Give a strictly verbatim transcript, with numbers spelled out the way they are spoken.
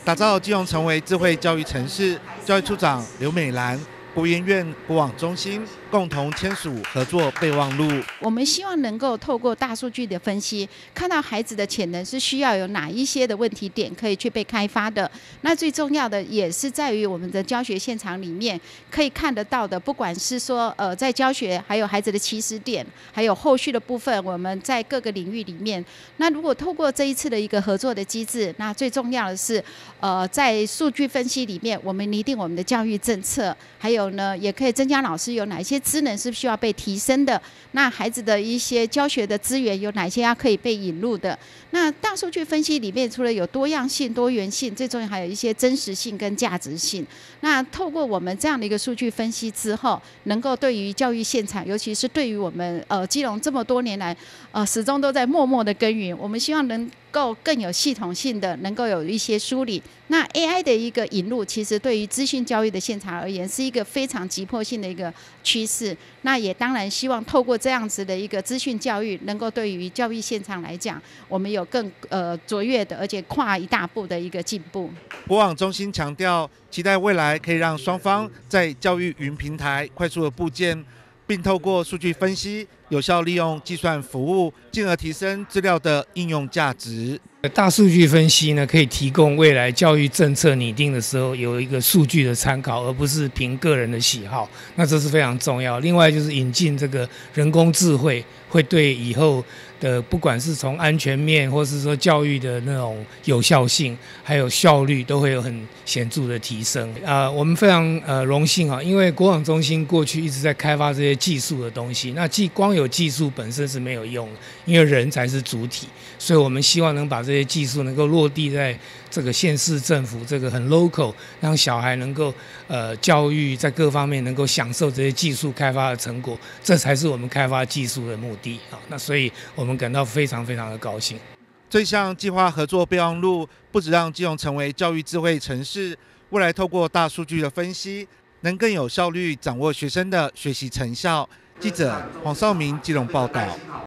打造基隆成为智慧教育城市。教育处长刘美兰、国研院国网中心共同签署合作备忘录。 我们希望能够透过大数据的分析，看到孩子的潜能是需要有哪一些的问题点可以去被开发的。那最重要的也是在于我们的教学现场里面可以看得到的，不管是说呃在教学，还有孩子的起始点，还有后续的部分，我们在各个领域里面。那如果透过这一次的一个合作的机制，那最重要的是呃在数据分析里面，我们拟定我们的教育政策，还有呢也可以增加老师有哪一些职能是需要被提升的。那孩子的一些教学的资源有哪些要可以被引入的？那大数据分析里面除了有多样性、多元性，最重要还有一些真实性跟价值性。那透过我们这样的一个数据分析之后，能够对于教育现场，尤其是对于我们呃基隆这么多年来呃始终都在默默的耕耘，我们希望能够更有系统性的，能够有一些梳理。那 A I 的一个引入，其实对于资讯教育的现场而言，是一个非常急迫性的一个趋势。那也当然希望透过这样子的一个资讯教育，能够对于教育现场来讲，我们有更呃卓越的，而且跨一大步的一个进步。 国网中心强调，期待未来可以让双方在教育云平台快速的布建，并透过数据分析，有效利用计算服务，进而提升资料的应用价值。 大数据分析呢，可以提供未来教育政策拟定的时候有一个数据的参考，而不是凭个人的喜好。那这是非常重要。另外就是引进这个人工智慧，会对以后的不管是从安全面，或是说教育的那种有效性，还有效率，都会有很显著的提升。呃，我们非常呃荣幸啊，因为国网中心过去一直在开发这些技术的东西。那既光有技术本身是没有用的，因为人才是主体，所以我们希望能把这些技术能够落地在这个县市政府这个很 local， 让小孩能够呃教育在各方面能够享受这些技术开发的成果，这才是我们开发技术的目的啊。那所以我们感到非常非常的高兴。 这项计划合作备忘录不只让基隆成为教育智慧城市，未来透过大数据的分析，能更有效率掌握学生的学习成效。记者黄少明基隆报道。